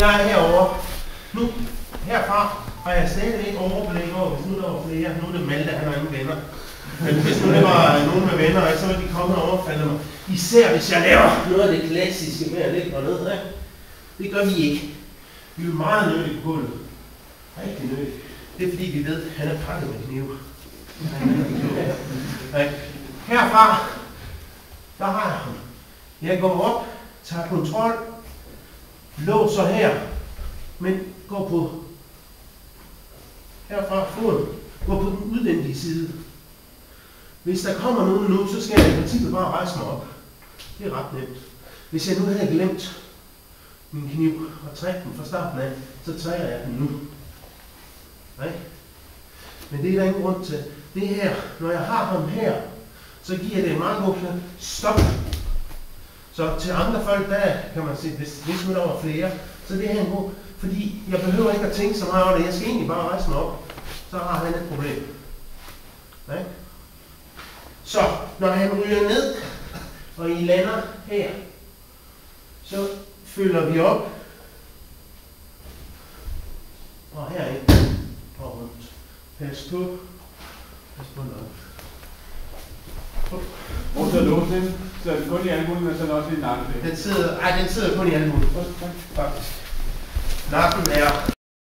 jeg er herovre. Nu, herfra har jeg stadigvæk overblik over, hvis nu der var flere. Nu er det Malte, han har ingen venner. Men hvis nu det var nogen med venner, så var de kommet og overfaldet mig. Især hvis jeg laver noget af det klassiske med at lægge mig ned. Ikke? Det gør vi ikke. Vi er meget nødige på gulvet. Rigtig nødige. Det er fordi vi ved, at han er pakket med knive. Herfra, der har jeg ham. Jeg går op, tager kontrol, låser her, men går på herfra foden, går på den udvendige side. Hvis der kommer nogen nu, så skal jeg i princippet bare rejse mig op. Det er ret nemt. Hvis jeg nu havde glemt min kniv og trække den fra starten af, så trækker jeg den nu. Nej. Men det er der ingen grund til. Det her, når jeg har ham her, så giver det en meget god stop. Så til andre folk, der kan man sige, hvis man over flere, så det her en god, fordi jeg behøver ikke at tænke så meget over det. Jeg skal egentlig bare rejse mig op. Så har han et problem. Nej. Så når han ryger ned, og I lander her, så følger vi op. Og herind og rundt. Pas på. Pas på noget. Hvor sidder låsen ind? Så er det kun i albuen, men så er det også i nakken? Den sidder kun i albuen. Faktisk. Nakken er